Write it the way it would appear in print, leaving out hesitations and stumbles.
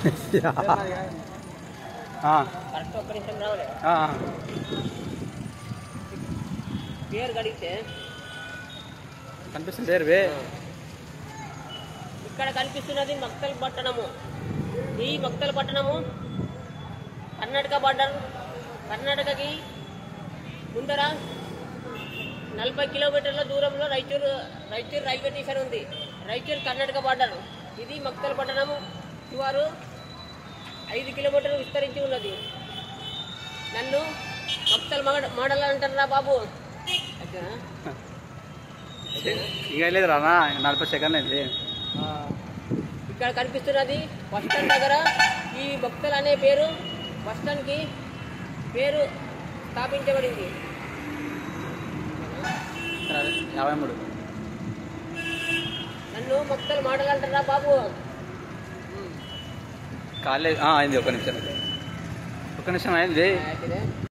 Correct ఒక్క నిమిషం రావాలి పేరు కడిగితే కనిపిస్తుంది పేరువే ఇక్కడ కనిపిస్తున్నది మక్తల్ పట్టణము. ఈ మక్తల్ పట్టణము కర్ణాటక బార్డర్. కర్ణాటకకి ముందర 40 కిలోమీటర్ల దూరంలో రాయచూరు రైల్వే స్టేషన్ ఉంది. రాయచూరు కర్ణాటక బార్డర్. ఇది మక్తల్ పట్టణము సుమారు 5 కిలోమీటర్లు విస్తరించి ఉన్నది. నన్ను మక్తల్ మోడల్ అంటారా బాబు? ఇంకా లేదు రానా 40 సెకండ్లు అయింది. ఇక్కడ కనిపిస్తున్నది బస్ స్టాండ్ దగ్గర. ఈ మక్తల్ అనే పేరు బస్ స్టాండ్కి పేరు స్థాపించబడింది. 53 నన్ను మక్తల్ మోడల్ అంటారా బాబు? కాలేదు అయింది. ఒక్క నిమిషం అయింది.